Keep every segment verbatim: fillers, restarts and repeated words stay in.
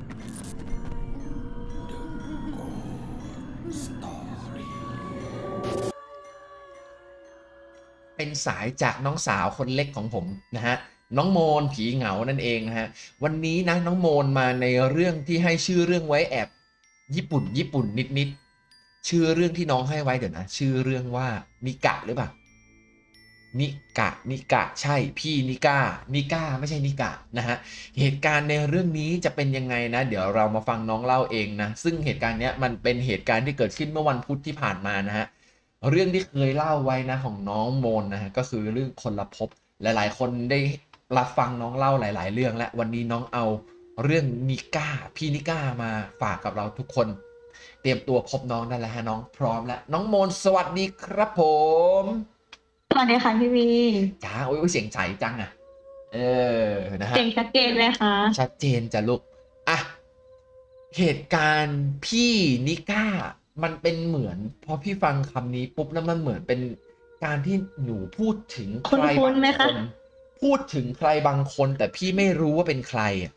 เป็นสายจากน้องสาวคนเล็กของผมนะฮะน้องโมนผีเหงานั่นเองนะฮะวันนี้นะน้องโมนมาในเรื่องที่ให้ชื่อเรื่องไว้แอบญี่ปุ่นญี่ปุ่นนิดๆชื่อเรื่องที่น้องให้ไว้เดี๋ยวนะชื่อเรื่องว่านิกะหรือเปล่านิกะนิกะใช่พี่นิก้านิก้าไม่ใช่นิกะนะฮะเหตุการณ์ในเรื่องนี้จะเป็นยังไงนะเดี๋ยวเรามาฟังน้องเล่าเองนะซึ่งเหตุการณ์เนี้ยมันเป็นเหตุการณ์ที่เกิดขึ้นเมื่อวันพุธที่ผ่านมานะฮะเรื่องที่เคยเล่าไว้นะของน้องโมนนะฮะก็คือเรื่องคนละภพหลายๆคนได้รับฟังน้องเล่าหลายๆเรื่องและวันนี้น้องเอาเรื่องนิก้าพี่นิก้ามาฝากกับเราทุกคนเตรียมตัวพบน้องได้แล้วฮะน้องพร้อมแล้วน้องโมนสวัสดีครับผมสวัสดีค่ะพี่วีจ้าโอ้ยเสียงใสจังอ่ะเออนะฮะเสียงชัดเจนเลยค่ะชัดเจนจ้ะลูกอ่ะเหตุการณ์พี่นิก้ามันเป็นเหมือนพอพี่ฟังคำนี้ปุ๊บแล้วมันเหมือนเป็นการที่หนูพูดถึงใครบางคนพูดถึงใครบางคนแต่พี่ไม่รู้ว่าเป็นใครอ่ะ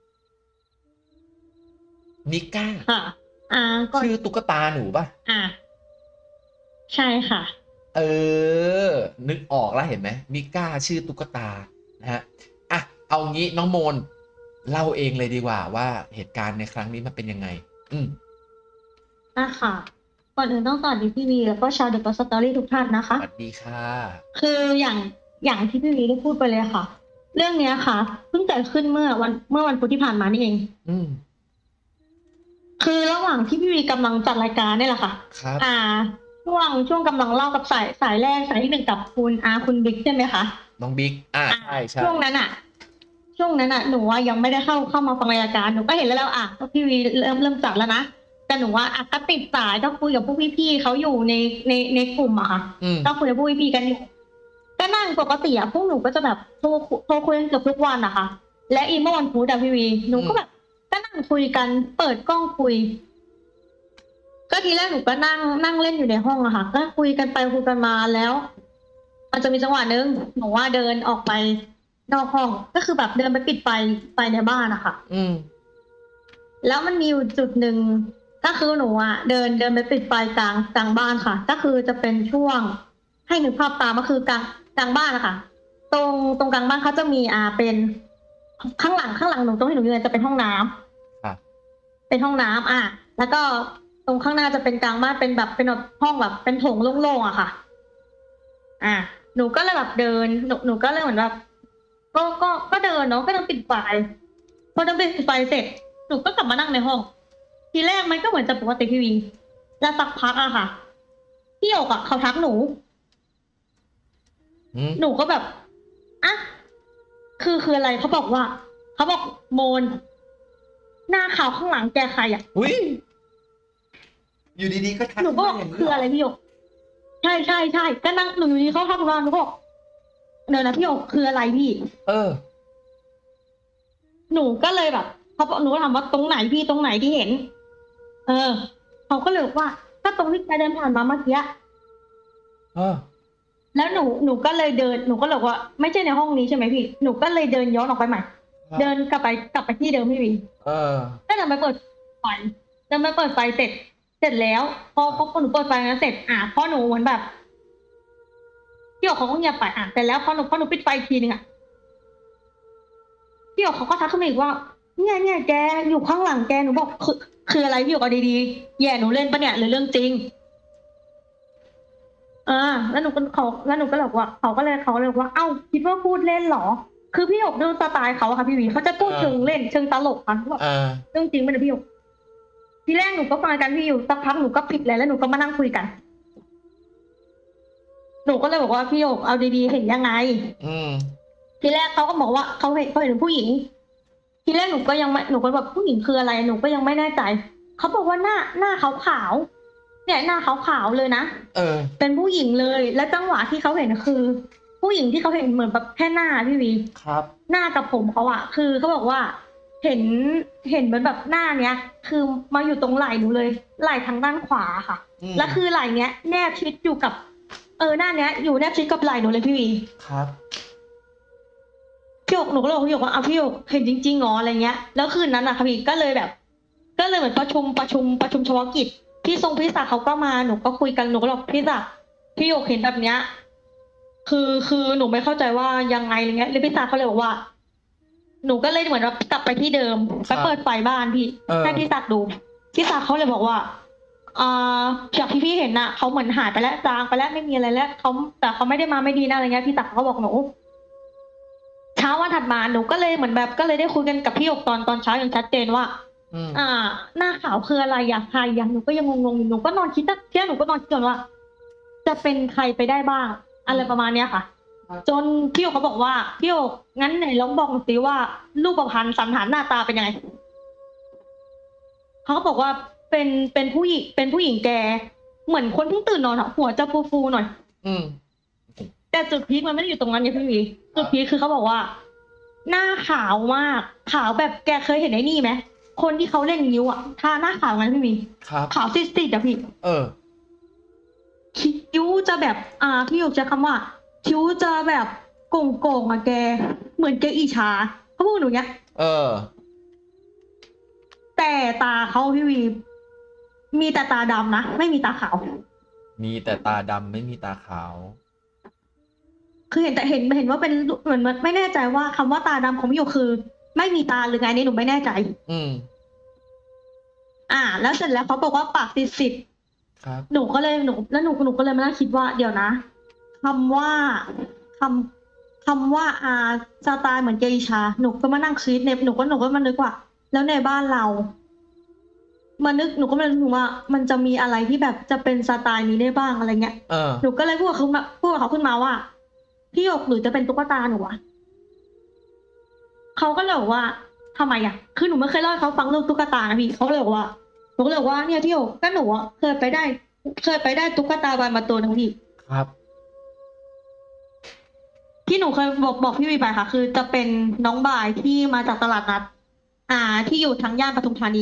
นิก้าค่ะอ่าชื่อตุ๊กตาหนูป่ะอ่าใช่ค่ะเออนึกออกแล้วเห็นไหมนิก้าชื่อตุ๊กตานะฮะอ่ะเอางี้น้องโมนเล่าเองเลยดีกว่าว่าเหตุการณ์ในครั้งนี้มันเป็นยังไงอืมอ่ะค่ะก่อนอื่นต้องสวัสดีพี่วีแล้วก็ชาวเดอะก็สตอรี่ทุกท่านนะคะสวัสดีค่ะคืออย่างอย่างที่พี่วีได้พูดไปเลยค่ะเรื่องเนี้ยค่ะเพิ่งเกิดขึ้นเมื่อวันเมื่อวันพุธที่ผ่านมานี่เองอืมคือระหว่างที่พี่วีกำลังจัดรายการนี่แหละค่ะครับอ่าช่วงช่วงกำลังเล่ากับสายสายแรกสายที่หนึ่งกับคุณอาคุณบิ๊กใช่ไหมคะน้องบิ๊กอ่าใช่ใช่ช่วงนั้นอ่ะช่วงนั้นอ่ะหนูว่ายังไม่ได้เข้าเข้ามาฟังรายการหนูก็เห็นแล้วแล้วอ่ะก็พี่วีเริ่มเริ่มจัดแล้วนะแต่หนูว่าอ่ะก็ติดสายก็คุยกับพวกพี่ๆเขาอยู่ในในในกลุ่มอะค่ะก็คุยกับพวกพี่ๆกันอยู่ก็นั่งปกติอะพวกหนูก็จะแบบโทรโทรคุยกันเกือบทุกวันอะค่ะและอีเมื่อวันพุธอะพี่วีหนูก็แบบก็นั่งคุยกันเปิดกล้องคุยก็ทีแรกหนูก็นั่งนั่งเล่นอยู่ในห้องอะค่ะก็คุยกันไปคุยกันมาแล้วมันจะมีจังหวะนึงหนูว่าเดินออกไปนอกห้องก็คือแบบเดินไปปิดไฟไฟในบ้านอะค่ะอืมแล้วมันมีอยู่จุดหนึ่งก็คือหนูอะเดินเดินไปปิดไฟกลางกลางบ้านค่ะก็คือจะเป็นช่วงให้นึกภาพตามก็คือกลางกลางบ้านอะค่ะตรงตรงกลางบ้านเขาจะมีอ่าเป็นข้างหลังข้างหลังหนูตรงที่หนูยืนจะเป็นห้องน้ำครับเป็นห้องน้ำอ่ะแล้วก็ตรงข้างหน้าจะเป็นกลางบ้านเป็นแบบเป็นแบบห้องแบบเป็นโถงโล่งๆอะค่ะอ่าหนูก็เลยแบบเดินหนูหนูก็เลยเหมือนแบบก็ก็ก็เดินเนาะก็เดินปิดไฟพอเดินปิดไฟเสร็จหนูก็กลับมานั่งในห้องทีแรกมันก็เหมือนจะปกติพี่วีแล้วสักพักอะค่ะพี่โยกอะเขาทักหนูหนูก็แบบอ่ะคือคืออะไรเขาบอกว่าเขาบอกโมนหน้าขาวข้างหลังแกใครอะอุ้ยอยู่ดีๆก็ทักหนูก็บอกคืออะไรพี่โยกใช่ใช่ใช่ก็นั่งหนูอยู่ดีเขาทักมาหนูก็บอกเดี๋ยวนะพี่โยกคืออะไรพี่เออหนูก็เลยแบบเขาบอกหนูถามว่าตรงไหนพี่ตรงไหนที่เห็นเออเขาก็เลยบอกว่าก็ตรงที่แกเดินผ่านมาเมื่อกี้เออแล้วหนูหนูก็เลยเดินหนูก็เลยว่าไม่ใช่ในห้องนี้ใช่ไหมพี่หนูก็เลยเดินย้อนออกไปใหม่เดินกลับไปกลับไปที่เดิมพี่วีเออก็เดินไปเปิดไฟเดินไปเปิดไฟเสร็จเสร็จแล้วพอพอหนูเปิดไฟนั้นเสร็จอ่ะพอหนูเหมือนแบบพี่โอเขาก็เงียบไปอ่ะแต่แล้วพอหนูพอหนูปิดไฟทีนึงอ่ะพี่โอเขาก็ทักขึ้นมาอีกว่าเนี่ยเนี่ยแกอยู่ข้างหลังแกหนูบอกคือคืออะไรพี่โอเอาดีๆแย่หนูเล่นปะเนี่ยหรือเรื่องจริงอ่าแล้วหนูก็เขาแล้วหนูก็เลยบอกว่าเขาก็เลยเขาเลยบอกว่าเอ้าคิดว่าพูดเล่นเหรอคือพี่หยกดูสไตล์เขาอะค่ะพี่วีเขาจะพูดเชิงเล่นเชิงตลกค่ะว่าเรื่องจริงมันนะพี่หยกทีแรกหนูก็ฟังกันพี่อยู่สักพักหนูก็ปิดเลยแล้วหนูก็มานั่งคุยกันหนูก็เลยบอกว่าพี่หยกเอาดีๆเห็นยังไงอืมทีแรกเขาก็บอกว่าเขาเห็นเขาเห็นผู้หญิงทีแรกหนูก็ยังไม่หนูก็แบบผู้หญิงคืออะไรหนูก็ยังไม่แน่ใจเขาบอกว่าหน้าหน้าขาวๆเนี่ยหน้าขาวๆเลยนะเออเป็นผู้หญิงเลยและจังหวะที่เขาเห็นคือผู้หญิงที่เขาเห็นเหมือนแบบแค่หน้าพี่วีครับหน้ากับผมเขาอะคือเขาบอกว่าเห็นเห็นเหมือนแบบหน้าเนี้ยคือมาอยู่ตรงไหล่หนูเลยไหล่ทางด้านขวาค่ะแล้วคือไหล่เนี้ยแนบชิดอยู่กับเออหน้าเนี้ยอยู่แนบชิดกับไหล่หนูเลยพี่วีครับพี่พี่หยกหนูก็เลยบอกพี่หยกว่าอ่ะพี่หยกเห็นจริงๆหรออะไรเงี้ยแล้วคืนนั้นอะค่ะพี่ก็เลยแบบ ก็เลยเหมือนประชุมประชุมประชุมเฉพาะกิจพี่ทรงพี่ศักดิ์เขาก็มาหนูก็คุยกันหนูก็บอกพี่ศักดิ์พี่หยกเห็นแบบเนี้ยคือคือหนูไม่เข้าใจว่ายังไงอะไรเงี้ยแล้วพี่ศักดิ์เขาเลยบอกว่า หนูก็เลยเหมือนว่ากลับไปที่เดิมไปเปิดไฟบ้านพี่ให้พี่ศักดิ์ดูพี่ศักดิ์เขาเลยบอกว่าอ่าจากที่พี่เห็นน่ะเขาเหมือนหายไปแล้วจางไปแล้วไม่มีอะไรแล้วเขาแต่เขาไม่ได้มาไม่ดีนะอะไรเงี้ยพี่ศักดิ์เขาบอกหนูเช้าวันถัดมาหนูก็เลยเหมือนแบบก็เลยได้คุยกันกับพี่หยกตอนตอนเช้าอย่างชัดเจนว่าอ่า หน้าขาวคืออะไรอยากใครอย่างหนูก็ยังงงๆอยู่หนูก็นอนคิดนะเที่ยงหนูก็นอนคิดกันว่า จะเป็นใครไปได้บ้างอะไรประมาณเนี้ยค่ะ จนพี่หยกเขาบอกว่าพี่หยกงั้นไหนลองบอกหนูสิว่ารูปพรรณสันฐานหน้าตาเป็นยังไงเขาก็บอกว่าเป็นเป็นผู้หญิงเป็นผู้หญิงแกเหมือนคนเพิ่งตื่นนอนอะหัวจะฟูๆหน่อยอืมแต่จุดพีคมันไม่ได้อยู่ตรงนั้นไงพี่วีจุดพีคคือเขาบอกว่า หน้าขาวมากขาวแบบแกเคยเห็นไอ้นี่ไหมคนที่เขาเล่นนิ้วอะทาหน้าขาวงั้นพี่วีครับขาวซีดๆอะพี่เออคิ้วจะแบบ อ่าพี่หยกจะคำว่าคิ้วจะแบบโก่งๆอะแก เหมือนแกอิจฉาเขาพูดหนูเนี้ยเออแต่ตาเขาพี่วี มีแต่ตาดำนะไม่มีตาขาวมีแต่ตาดำไม่มีตาขาวคือเห็นแต่เห็นเห็นว่าเป็นเหมือนไม่แน่ใจว่าคำว่าตาดำของพี่หยกคือ ไม่มีตาหรือไงนี่หนูไม่แน่ใจอืมอ่า แล้วเสร็จแล้วเขาบอกว่าปากติดสิทธิ์ครับหนูก็เลยหนูแล้วหนูหนูก็เลยมานั่งคิดว่าเดี๋ยวนะคำว่าคำคำว่าอาสไตล์เหมือนเกอิชาหนูก็มานั่งคิดในหนูก็หนูก็มานึกว่า แล้วในบ้านเรามานึกหนูก็มานึกถึงว่า มันจะมีอะไรที่แบบจะเป็นสไตล์นี้ได้บ้างอะไรเงี้ยเออหนูก็เลยพูดกับเขามาพูดกับเขาขึ้นมาว่าพี่หยกหรือจะเป็นตุ๊กตาหนูอะเขาก็เลยบอกว่าทำไมอะคือหนูไม่เคยเล่าให้เขาฟังเรื่องตุ๊กตานะพี่เขาเลยบอกว่าหนูก็เลยบอกว่าเนี่ยพี่หยกก็หนูอะเคยไปได้ เคยไปได้ตุ๊กตาบานมาตัวหนึงพี่ครับที่หนูเคยบอกบอกพี่วีไปค่ะ คือจะเป็นน้องบายที่มาจากตลาดนัด อ่า ที่อยู่ทางย่านปทุมธานี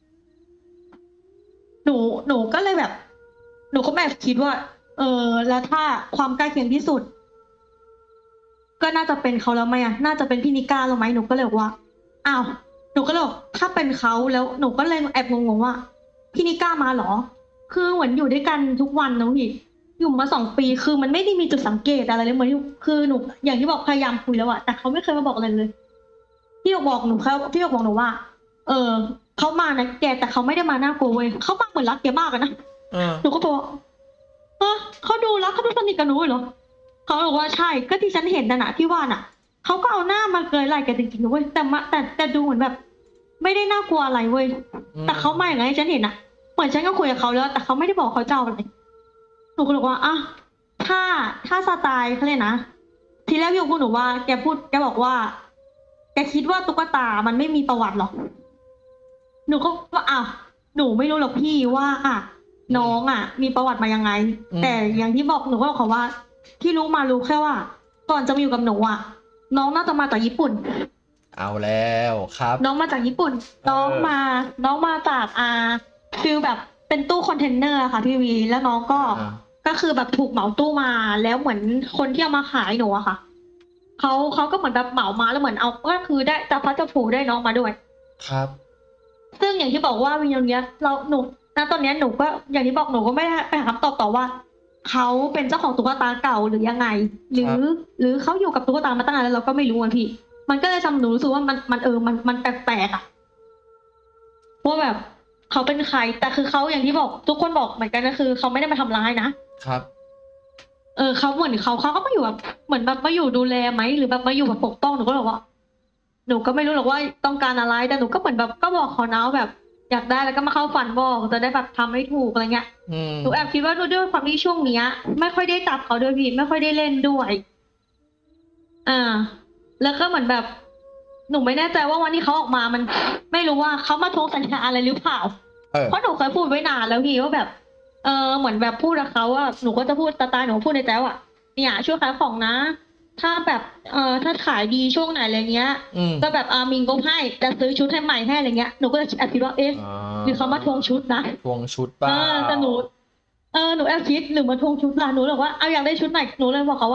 หนูหนูก็เลยแบบ หนูก็แบบคิดว่า เออแล้วถ้าความใกล้เคียงที่สุด ก็น่าจะเป็นเขาแล้วไหมอ่ะน่าจะเป็นพี่นิก้าแล้วไหมหนูก็เลยบอกว่าอ้าวหนูก็เลยบอกถ้าเป็นเขาแล้วหนูก็เลยแอบงงๆว่าพี่นิก้ามาเหรอ คือเหมือนอยู่ด้วยกันทุกวันนะพี่อยู่มาสองปีคือมันไม่ได้มีจุดสังเกตอะไรเลยเหมือนคือหนูอย่างที่บอกพยายามคุยแล้วอะแต่เขาไม่เคยมาบอกอะไรเลยพี่หยกบอกหนูเขาพี่หยกบอกหนูว่า เออเขามานะแกแต่เขาไม่ได้มาหน้ากลัวเว้ยเขามาเหมือนรักแกมากอะนะเออหนูก็บอกว่าเออเขาดูรักเขาดูสนิทกับหนูเหรอเขาบอกว่าใช่ก็ที่ฉันเห็นน่ะนะที่ว่าน่ะเขาก็เอาหน้ามาเกยไหล่แกจริงๆนะเว้ยแต่มาแต่แต่ดูเหมือนแบบ ไม่ได้น่ากลัวอะไรเว้ยอืมแต่เขามาอย่างไรฉันเห็นอะเหมือนฉันก็คุยกับเขาแล้ว แต่เขาไม่ได้บอกเขาจะเอาอะไรหนูก็เลยว่าอ่ะถ้าถ้าสไตล์เขาเลยกนะทีแรกพี่พูดหนูว่าแกพูดแกบอกว่า แกคิดว่าตุ๊กตามันไม่มีประวัติหรอกหนูก็ว่าอ้าวหนูไม่รู้หรอกพี่ว่าอ่ะน้องอ่ะ มีประวัติมายังไง แต่อย่างที่บอกหนูก็บอกเขาว่า ที่รู้มารู้แค่ว่า ก่อนจะมาอยู่กับหนูอ่ะ น้องน่าจะมาจากญี่ปุ่นเอาแล้วครับน้องมาจากญี่ปุ่นเออน้องมา น้องมาจากอ่าฟิลแบบเป็นตู้คอนเทนเนอร์อะค่ะพี่วี แล้วน้องก็อ่าก็คือแบบถูกเหมาตู้มา แล้วเหมือนคนที่เอามาขายหนูอะค่ะ เขาเขาก็เหมือนแบบเหมามาแล้วเหมือนเอา ก็คือได้จะพัดจะผูได้น้องมาด้วยครับซึ่งอย่างที่บอกว่าวิญญาณเนี้ย เราหนูณตอนเนี้ยหนูก็อย่างที่บอกหนูก็ไม่ได้ไปหาคำตอบต่อว่า เขาเป็นเจ้าของตุ๊กตาเก่าหรือยังไง หรือ หรือเขาอยู่กับตุ๊กตามาตั้งนานแล้วเราก็ไม่รู้อ่ะพี่ มันก็เลยทำหนูรู้สึกว่ามันมันเออมันมันแปลกๆอ่ะว่าแบบเขาเป็นใครแต่คือเขาอย่างที่บอกทุกคนบอกเหมือนกันก็คือเขาไม่ได้มาทำร้ายนะครับ เออเขาเหมือนเขาเขาก็มาอยู่แบบเหมือนแบบมาอยู่ดูแลไหมหรือแบบมาอยู่แบบปกป้องหนูก็บอกว่า หนูก็ไม่รู้หรอกว่าต้องการอะไรแต่หนูก็เหมือนแบบก็บอกเขานะว่าแบบ อยากได้แล้วก็มาเข้าฝันบอกจะได้แบบทำให้ถูกอะไรเงี้ยอืมหนูแอบคิดว่าด้วยความที่ช่วงเนี้ย ไม่ค่อยได้จับเขาด้วยพี่ไม่ค่อยได้เล่นด้วย อ่า แล้วก็เหมือนแบบ หนูไม่แน่ใจว่าวันที่เขาออกมามัน ไม่รู้ว่าเขามาทวงสัญญาอะไรหรือเปล่าเออเพราะหนูเคยพูดไว้นานแล้วพี่ว่าแบบ เออเหมือนแบบพูดกับเขาว่าหนูก็จะพูดสไตล์หนูพูดในใจว่าเนี่ยช่วยขายของนะ ถ้าแบบเออถ้าขายดีช่วงไหนอะไรเงี้ยอืมก็แบบอามิงก็ให้จะซื้อชุดให้ใหม่ให้อะไรเงี้ยหนูก็เลยแอบคิดว่าเอ๊ะอ่าหรือเขามาทวงชุดนะทวงชุดเอบ้าอแต่หนู เออหนูแอบคิดหรือมาทวงชุดล่ะหนูเลยบอกว่าเอาอยากได้ชุดไหนหนูเลยบอกเขาว่า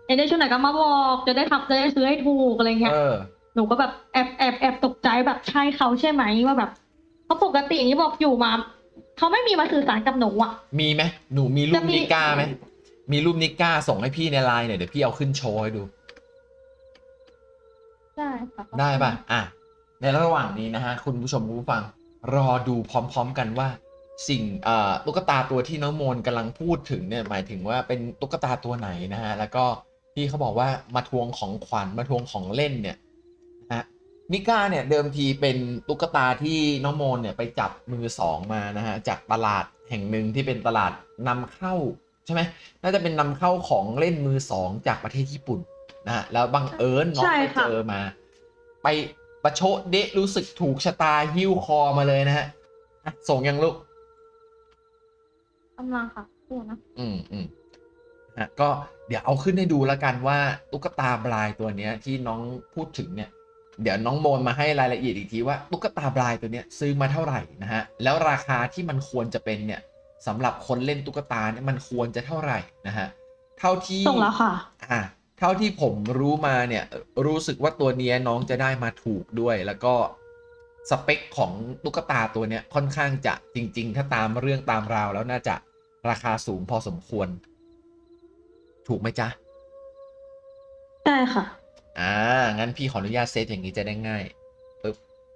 อยากได้ชุดไหนก็มาบอกจะได้ทำจะได้ซื้อให้ถูกอะไรเงี้ยเออหนูก็แบบแอบแอบแอบตกใจแบบใช่เขาใช่ไหมว่าแบบเขาปกติอย่างนี้บอกอยู่มาเขาไม่มีมาสื่อสารกับหนูอ่ะมีไหมหนูมีรูปจะมีนิก้าไหมมีรูปนิก้าส่งให้พี่ในไลน์หน่อยเดี๋ยวพี่เอาขึ้นโชว์ให้ดูได้ค่ะได้ป่ะอ่ะในระหว่างนี้นะฮะคุณผู้ชมคุณผู้ฟังรอดูพร้อมๆกันว่าสิ่งเอ่อตุ๊กตาตัวที่น้องโมนกำลังพูดถึงเนี่ยหมายถึงว่าเป็นตุ๊กตาตัวไหนนะฮะแล้วก็ที่เขาบอกว่ามาทวงของขวัญมาทวงของเล่นเนี่ยนะฮะนิก้าเนี่ยเดิมทีเป็นตุ๊กตาที่น้องโมนเนี่ยไปจับมือสองมานะฮะจากตลาดแห่งหนึ่งที่เป็นตลาดนำเข้าใช่ไหมน่าจะเป็นนำเข้าของเล่นมือสองจากประเทศญี่ปุ่นนะฮะแล้วบังเอิญน้องไปเจอมา ไปประโชดเดะรู้สึกถูกชะตาหิ้วคอมาเลยนะฮะส่งยังลูกกำลังค่ะพูดนะอืมอืมฮะก็เดี๋ยวเอาขึ้นให้ดูแล้วกันว่าตุ๊กตาบลายตัวเนี้ยที่น้องพูดถึงเนี่ยเดี๋ยวน้องโมนมาให้รายละเอียดอีกทีว่าตุ๊กตาบลายตัวเนี้ยซื้อมาเท่าไหร่นะฮะแล้วราคาที่มันควรจะเป็นเนี่ยสำหรับคนเล่นตุ๊กตาเนี่ยมันควรจะเท่าไหร่นะฮะเท่าที่ส่งแล้วค่ะอ่าเท่าที่ผมรู้มาเนี่ยรู้สึกว่าตัวนี้น้องจะได้มาถูกด้วยแล้วก็สเปคของตุ๊กตาตัวเนี้ยค่อนข้างจะจริงๆถ้าตามเรื่องตามราวแล้วน่าจะราคาสูงพอสมควรถูกไหมจ๊ะได้ค่ะอ่างั้นพี่ขออนุญาตเซตอย่างนี้จะได้ง่ายปึ๊บ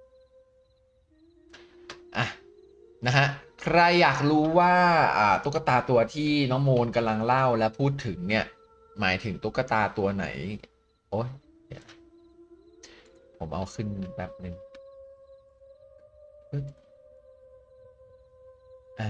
อ่ะนะฮะใครอยากรู้ว่าอ่าตุ๊กตาตัวที่น้องโมนกำลังเล่าและพูดถึงเนี่ยหมายถึงตุ๊กตาตัวไหนโอ้ยผมเอาขึ้นแบบหนึ่งอ่า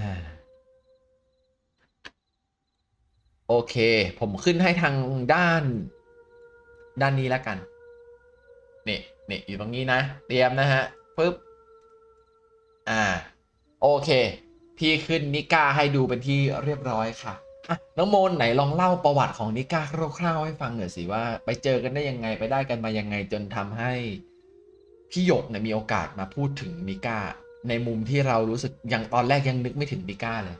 โอเคผมขึ้นให้ทางด้านด้านนี้แล้วกันนี่นี่อยู่ตรงนี้นะเตรียมนะฮะปึ๊บอ่าโอเคพี่ขึ้นนิก้าให้ดูเป็นที่เรียบร้อยค่ะอ่ะน้องโมนไหนลองเล่าประวัติของนิก้าคร่าวๆให้ฟังหน่อยสิว่าไปเจอกันได้ยังไงไปได้กันมายังไงจนทำให้พี่หยกเนี่ยมีโอกาสมาพูดถึงนิก้าในมุมที่เรารู้สึกอย่างตอนแรกยังนึกไม่ถึงนิก้าเลย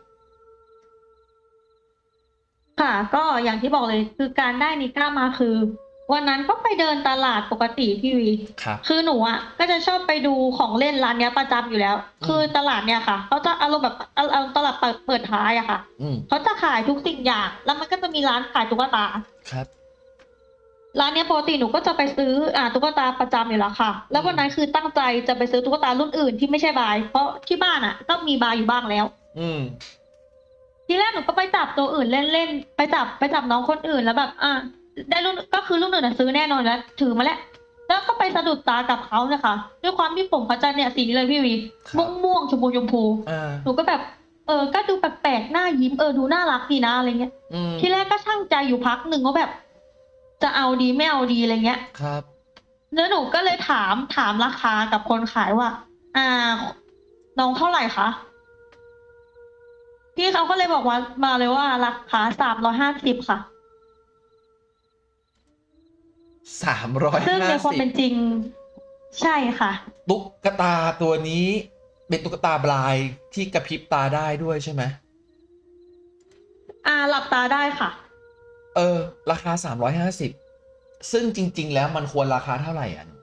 ค่ะก็อย่างที่บอกเลยคือการได้นิก้ามาคือวันนั้นก็ไปเดินตลาดปกติพี่วีครับคือหนูอ่ะก็จะชอบไปดูของเล่นร้านเนี้ยประจำอยู่แล้ว คือตลาดเนี้ยค่ะเขาจะอารมณ์แบบเอาตลาดเปิดเปิดท้ายอะค่ะเขาจะขายทุกสิ่งอย่างแล้วมันก็จะมีร้านขายตุ๊กตาครับร้านเนี้ยปกติหนูก็จะไปซื้ออ่าตุ๊กตาประจำอยู่แล้วค่ะแล้ววันนั้นคือตั้งใจจะไปซื้อตุ๊กตารุ่นอื่นที่ไม่ใช่บายเพราะที่บ้านอ่ะก็มีบายอยู่บ้างแล้วอืมทีแรกหนูก็ไปจับตัวอื่นเล่นๆไปจับไปจับน้องคนอื่นแล้วแบบอ่ะได้รุ่นก็คือรุ่นอื่นซื้อแน่นอนแล้วถือมาแล้วแล้วก็ไปสะดุดตากับเขาเนี่ยค่ะด้วยความที่ผมเขาจะเนี่ยสีนี้เลยพี่วีม่วงม่วงชมพูชมพูหนูก็แบบเออก็ดูแปลกๆหน้ายิ้มเออดูน่ารักดีนะอะไรเงี้ยทีแรกก็ช่างใจอยู่พักหนึ่งว่าแบบ จะเอาดีไม่เอาดีอะไรเงี้ยครับแล้วหนูก็เลยถามถามราคากับคนขายว่า อ่า น้องเท่าไหร่คะพี่เขาก็เลยบอกว่ามาเลยว่าราคาสามร้อยห้าสิบค่ะสามร้อยห้าสิบซึ่งในความเป็นจริง ใช่ค่ะตุ๊กตาตัวนี้เป็นตุ๊กตาบลายที่กระพริบตาได้ด้วยใช่ไหมอ่าหลับตาได้ค่ะเออราคาสามร้อยห้าสิบซึ่งจริงๆแล้วมันควรราคาเท่าไหร่อ่ะ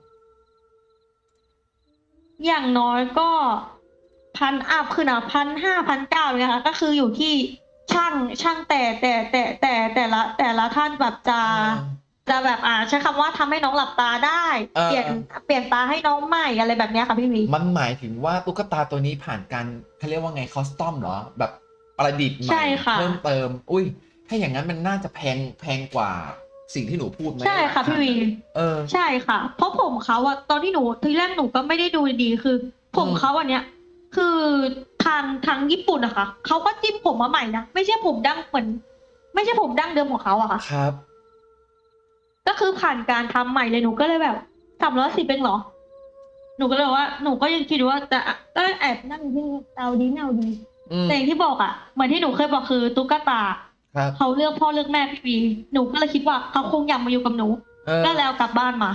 อย่างน้อยก็พันอัพคือนะพันห้าพันเก้าเนี่ยค่ะก็คืออยู่ที่ช่างช่างแต่แต่แต่แต่แต่ละแต่ละท่านแบบจะจะแบบอ่าใช้คำว่าทำให้น้องหลับตาได้เปลี่ยนเปลี่ยนตาให้น้องใหม่อะไรแบบนี้ค่ะพี่วีมันหมายถึงว่าตุ๊กตาตัวนี้ผ่านการเขาเรียกว่าไงคอสตอมเหรอแบบประดิษฐ์ใหม่เพิ่มเติมอุ้ยถ้าอย่างนั้นมันน่าจะแพงแพงกว่าสิ่งที่หนูพูดไหมใช่ค่ะพี่วีเออใช่ค่ะเพราะผมเขาอะตอนที่หนูทีแรกหนูก็ไม่ได้ดูดีคือ ผมเขาอันเนี้ยคือทางทางญี่ปุ่นอะค่ะเขาก็จิ้มผมมาใหม่นะไม่ใช่ผมดั้งเหมือนไม่ใช่ผมดั้งเดิมของเขาอะค่ะครับก็คือผ่านการทำใหม่เลยหนูก็เลยแบบสามร้อยสิบเป็นหรอหนูก็เลยว่าหนูก็ยังคิดว่าจะก็แอบนั่งที่เอาดีเอาดีแต่อย่างที่บอกอะเหมือนที่หนูเคยบอกคือตุ๊กตาเขาเลือกพ่อเลือกแม่พี่ปีหนูก็เลยคิดว่าเขาคงอยากมาอยู่กับหนูก็แล้วกลับบ้านมา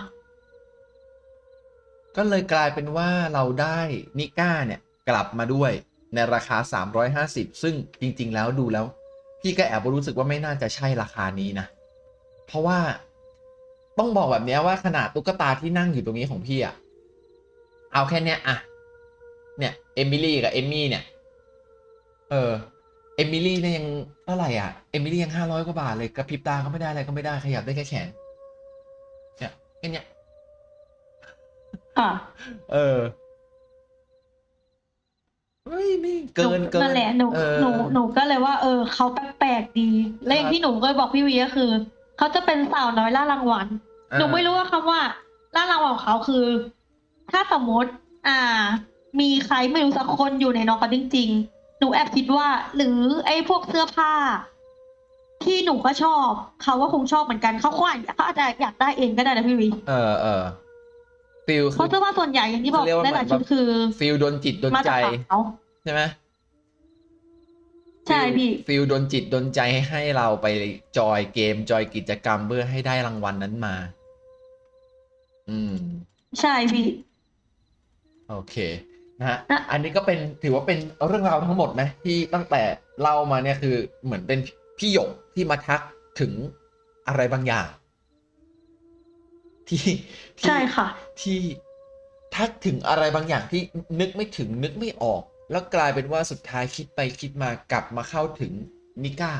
ก็เลยกลายเป็นว่าเราได้นิก้าเนี่ยกลับมาด้วยในราคาสามร้อยห้าสิบซึ่งจริงๆแล้วดูแล้วพี่ก็แอบรู้สึกว่าไม่น่าจะใช่ราคานี้นะเพราะว่าต้องบอกแบบนี้ว่าขนาดตุ๊กตาที่นั่งอยู่ตรงนี้ของพี่อะเอาแค่เนี้ยอะเนี่ยเอมิลี่กับเอมมี่เนี่ยเออเอมิลี่เนี่ยยังเท่าไหร่อ่ะเอมิลี่ยังห้าร้อยกว่าบาทเลยกระพริบตาก็ไม่ได้อะไรก็ไม่ได้ขยับได้แค่แขนเนี่ยแค่เนี้ยค่ะเออเฮ้ยไม่เกินเกินั่นนแหละหนูหนูหนูก็เลยว่า เออเขาแปลกๆดีและอย่างที่หนูเคยบอกพี่วีก็คือเขาจะเป็นสาวน้อยล่ารางวัลหนูไม่รู้ว่าคำว่าล่ารางวัลของเขาคือ ถ้าสมมติ อ่า มีใครไม่รู้สักคนอยู่ในน้องเขาจริงๆหนูแอบคิดว่า หรือไอ้พวกเสื้อผ้า ที่หนูก็ชอบเขาว่าคงชอบเหมือนกันเขาควรเขาอาจจะอยากได้เองก็ได้นะพี่วีเออเออฟิลเพราะเสื้อผ้าส่วนใหญ่อย่างที่บอกได้หลายชุดคือฟิลโดนจิตโดนใจใช่ไหมใช่พี่ฟิลโดนจิตโดนใจให้เราไปจอยเกมจอยกิจกรรมเพื่อให้ได้รางวัลนั้นมาอืมใช่พี่โอเคนะฮะอันนี้ก็เป็นถือว่าเป็นเรื่องราวทั้งหมดไหมที่ตั้งแต่เล่ามาเนี่ยคือเหมือนเป็นพี่หยกที่มาทักถึงอะไรบางอย่างที่ใช่ค่ะที่ทักถึงอะไรบางอย่างที่นึกไม่ถึงนึกไม่ออกแล้วกลายเป็นว่าสุดท้ายคิดไปคิดมากลับมาเข้าถึงนิก้า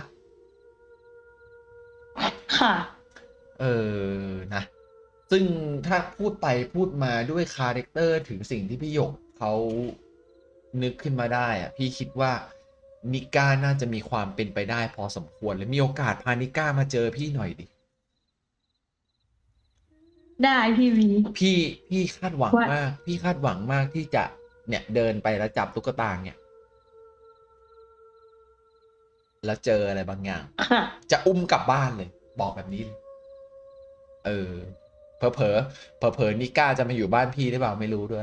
ค่ะเออนะซึ่งถ้าพูดไปพูดมาด้วยคาแรคเตอร์ถึงสิ่งที่พี่หยกเขานึกขึ้นมาได้อะพี่คิดว่านิก้าน่าจะมีความเป็นไปได้พอสมควรเลยมีโอกาสพานิก้ามาเจอพี่หน่อยดิได้พี่วีพี่พี่คาดหวังมากพี่คาดหวังมากที่จะเนี่ยเดินไปแล้วจับตุ๊กตาเนี่ยแล้วเจออะไรบางอย่างจะอุ้มกลับบ้านเลยบอกแบบนี้เลยเออเผลอเผลอเผลอเผลอนิก้าจะมาอยู่บ้านพี่หรือเปล่าไม่รู้ด้วย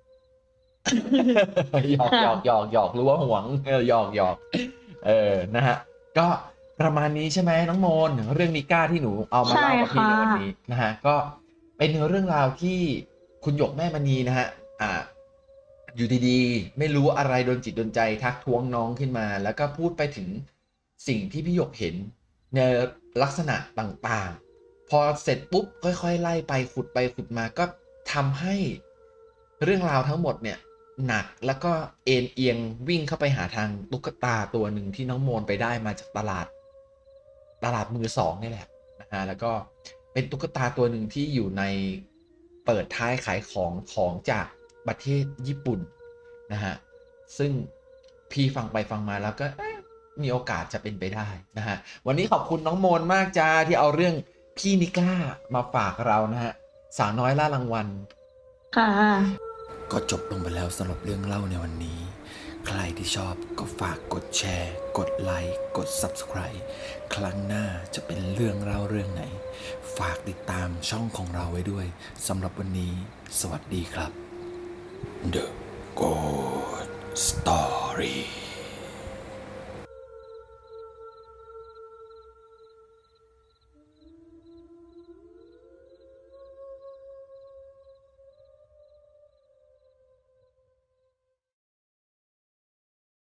หยอกหยอกหยอกหยอกรู้ว่าห่วงเออหยอกหยอกเออนะฮะก็ประมาณนี้ใช่ไหมน้องโมนเรื่องนิก้าที่หนูเอามาเล่ากับพี่ในวันนี้นะฮะก็เป็นเรื่องราวที่คุณหยกแม่มณีนะฮะอ่าอยู่ดีๆไม่รู้อะไรโดนจิตโดนใจทักท้วงน้องขึ้นมาแล้วก็พูดไปถึงสิ่งที่พี่หยกเห็นในลักษณะต่างๆพอเสร็จปุ๊บค่อยๆไล่ไปขุดไปขุดมาก็ทำให้เรื่องราวทั้งหมดเนี่ยหนักแล้วก็เอ็นเอียงวิ่งเข้าไปหาทางตุ๊กตาตัวหนึ่งที่น้องโมนไปได้มาจากตลาดตลาดมือสองนี่แหละนะฮะแล้วก็เป็นตุ๊กตาตัวหนึ่งที่อยู่ในเปิดท้ายขายของของจากประเทศญี่ปุ่นนะฮะซึ่งพี่ฟังไปฟังมาแล้วก็มีโอกาสจะเป็นไปได้นะฮะวันนี้ขอบคุณน้องโมนมากจ้าที่เอาเรื่องพี่นิก้ามาฝากเรานะฮะสาวน้อยล่ารางวัลค่ะก็จบลงไปแล้วสำหรับเรื่องเล่าในวันนี้ใครที่ชอบก็ฝากกดแชร์กดไลค์กด ซับสไครบ์ ครั้งหน้าจะเป็นเรื่องเล่าเรื่องไหนฝากติดตามช่องของเราไว้ด้วยสำหรับวันนี้สวัสดีครับ The Ghost Story